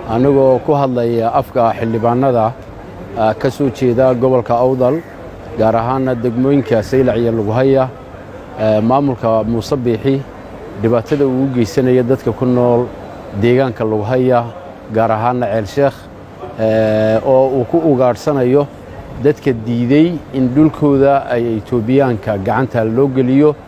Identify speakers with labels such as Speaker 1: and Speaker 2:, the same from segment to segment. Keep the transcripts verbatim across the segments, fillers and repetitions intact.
Speaker 1: anigoo ku hadlaya afka xildhibaanada ka soo jeeda gobolka Awdal gaar ahaan degmooyinka Saylac iyo Lughaya maamulka Muuse Biixi dhibaatada uu geysanayo dadka ku nool deegaanka Lughaya gaar ahaan Ceel Sheekh oo uu ku ugaarsanayo dadka diiday in dhulkooda ay Itoobiyaanka gacanta loo geliyo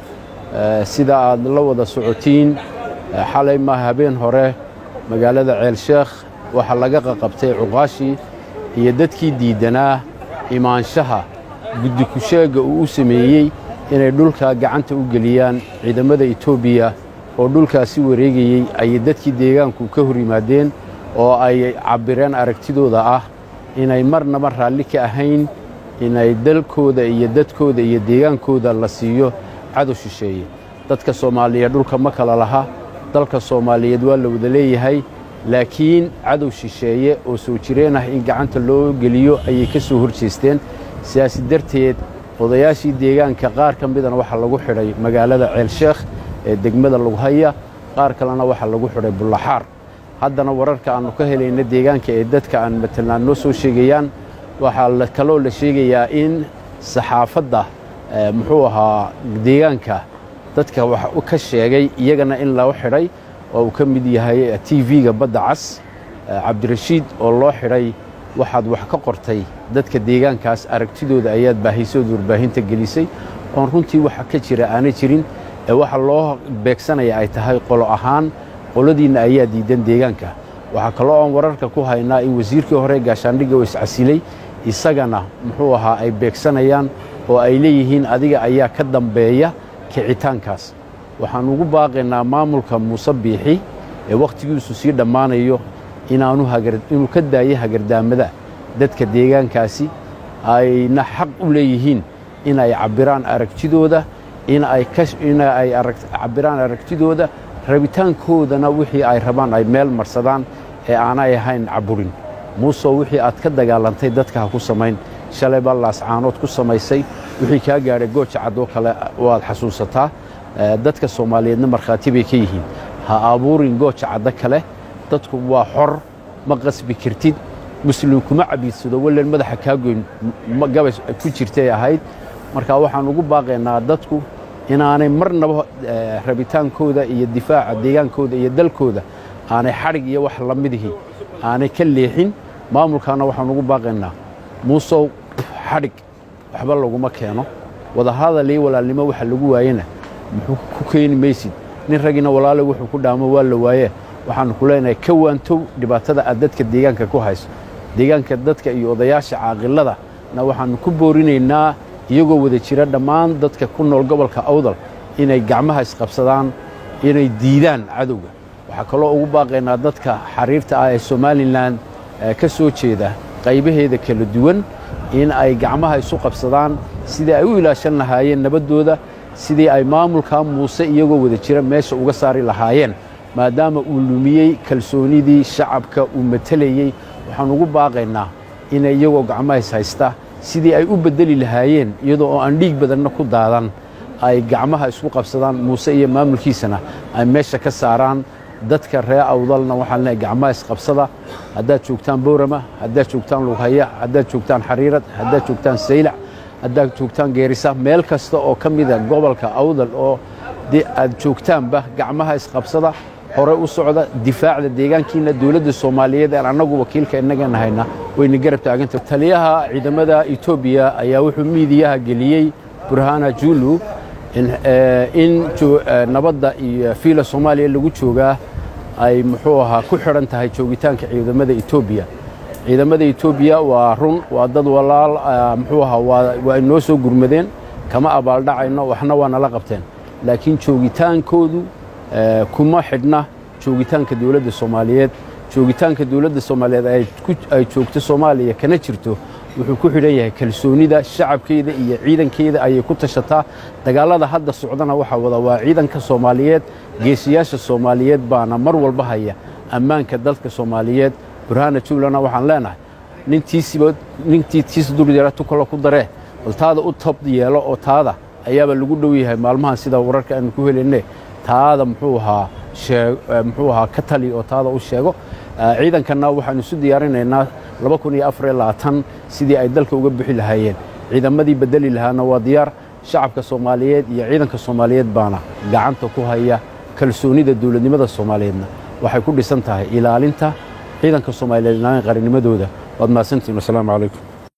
Speaker 1: sida aad la wada socotiin xalay ma habeen hore magaalada Ceel Sheekh waxa laga qabtay cuqaashi iyo dadkii diidanaa imaanshaha guddi ku sheega uu sameeyay inay dhulka gacanta u geliyaan ciidamada Itoobiya oo dhulkaasi wareegayay ay dadkii deegaanku ka hor yimaadeen oo ay cabireen aragtidooda ah inay marnaba raalli ka ahayn inay dalkooda iyo dadkooda iyo deegaankooda la siiyo cadow shisheeye dadka Soomaaliyeed dhulka ma kala laha dalka Soomaaliyeed waa la wada leeyahay laakiin cadow shisheeye oo soo jireen ah in gacanta loo geliyo ayay ka soo horjeesteen siyaasi darteed odayaashii deegaanka qaar ka midana waxa lagu xidhay magaalada Ceel Sheekh ee degmada Lughaya qaar kalena waxa lagu xidhay Bullaxaar haddana wararka aanu ka helayna deegaanka ee dadka aan matalaan noo soo sheegayaan waxa la kaloo la sheegayaa in saxaafadda muxuu ahaa deegaanka dadka waxa uu ka sheegay iyagana in la xidhay oo uu ka mid yahay T V-ga Badda Cas Cabdirashiid oo loo xidhay waxaad wax ka qortay dadka deegaankaas aragtidooda ayaad baahisay warbaahinta gelisay oo runtii waxa ka jira aanay jirin ee waxa loo beegsanaya ay tahay qolo ahaan qoladiina ayaa diidan deegaanka waxa kale oo wararka ku haynaa in wasiirkii hore gaashaandhigga uu iscasilay isagana muxuu ahaa ay beegsanayaan oo ay leeyihiin adiga ayaa ka dambeeya kicitaankaas waxaan ugu baaqaynaa maamulka Muuse Biixi ee waqtigiisu sii dhamaanayo inaanu hagar inuu ka daayo hagardaamada dadka deegaankaasi ayna xaq u leeyihiin in ay cabiraan aragtidooda in ay ka in ay cabiraan aragtidooda rabitaankoodana wixii ay rabaan ay meel marsadaan ee aanay ahayn caburin Muuse wixii aad ka dagaalantay dadka ha ku samayn shalay ballaas caanood ku samaysay wixii ka gaaray gooja cad oo kale waad xasuusataa dadka Soomaaliyeedna markhaati bay ka yihiin ha abuurin gooja cad kale dadku waa xor ma qasbi kartid muslimku ma cabiidsado wala madaxa ka goyn ma gabays ku jirtay ahayd marka waxaan ugu baaqaynaa dadku inaanay marnaba rabitaankooda iyo difaaca deegaankooda iyo dalkooda aanay xarig iyo wax la midihii aanay ka leexin maamulkana waxaan ugu baaqaynaa Muuse xarig waxba laguma keeno wada hadal iyo walaalnimo waxa lagu waayena muxuu ku keen meesid nin ragina walaalo wuxuu ku dhaamo waa la waaye waxaan ku leenahay ka waanto dhibaatada aad dadka deegaanka ku hayso deegaanka dadka iyo odayaasha caaqilada na waxaan ku boorinaynaa iyagoo wada jira dhammaan dadka ku nool gobolka Awdal inay gacmaha isqabsadaan inay diidaan cadowga waxa kale oo ugu baaqaynaa dadka xariirta ah ee Somaliland ka soo jeeda qaybaheeda kala duwan in ay gacmaha isu qabsadaan sidii ay u ilaashan lahaayeen nabadooda sidii ay maamulka Muuse iyagoo wada jira meesha uga saari lahaayeen maadaama uu lumiyay kalsoonidii shacabka uu matalayay waxaan ugu baaqaynaa in iyagoo gacmaha is haysta sidii ay u bedeli lahaayeen iyadoo oo aan dhiig badanna ku daadan ay gacmaha isku qabsadaan Muuse iyo maamulkiisana ay meesha ka saaraan dadka reer Awdalna waxaan leeyahay gacmaha is qabsada haddaad joogtaan Boorama haddaad joogtaan Lughaya haddaad joogtaan Xariirad haddaad joogtaan Saylac haddaad joogtaan Geerisa meel kasta oo ka mid ah gobolka Awdal oo aad joogtaanba gacmaha is qabsada hore u socda difaacda deegaankiina dawladda Soomaaliyeed ee anagu wakiilka inaga nahayna wayna garab taaganta taliyaha ciidamada Itoobiya ayaa wuxuu miidiyaha geliyay Burhana Julu in in nabadda iyo fiila Soomaaliya lagu joogaa ay muxuu ahaa ku xiran tahay joogitaanka ciidamada Itoobiya ciidamada Itoobiya waa run waa dad walaal muxuu ahaa waa inoo soo gurmadeen kama abaal dhacayno waxna waa nala qabteen laakiin joogitaankoodu kuma xidhna joogitaanka dawladda Soomaaliyeed joogitaanka dawladda Soomaaliyeed ay joogto Soomaaliya kana jirto wuxuu ku xidhan yahay kalsoonida shacabkeeda iyo ciidankeeda ay ku tashataa dagaalada hadda socdana waxa wada waa ciidanka Soomaaliyeed geesiyaasha Soomaaliyeed baana mar walba haya ammaanka dalka Soomaaliyeed Burhana Julana waxaan leenahay nintiisiba nintiis durbiyaratu kala ku daree waltaada u tab yeelo oo taada ayaaba lagu dhow yahay maalmahan sida wararka aan ku helinay taada muxuu ahaa sheeg muxuu ahaa ka tali oo taada u sheego ciidankanna waxaanu isu diyaarinaynaa laba kun iyo afar iyo labaatan sidii ay dalka uga bixi lahaayeen ciidamadii bedeli lahaana waa diyaar shacabka Soomaaliyeed iyo ciidanka Soomaaliyeed baana gacanta ku haya kalsoonida dawladnimada Soomaaliyeedna waxay ku dhisan tahay ilaalinta ciidanka Soomaaliyeed qarannimadooda. waad mahadsantihiin. Assalaamu calaykum.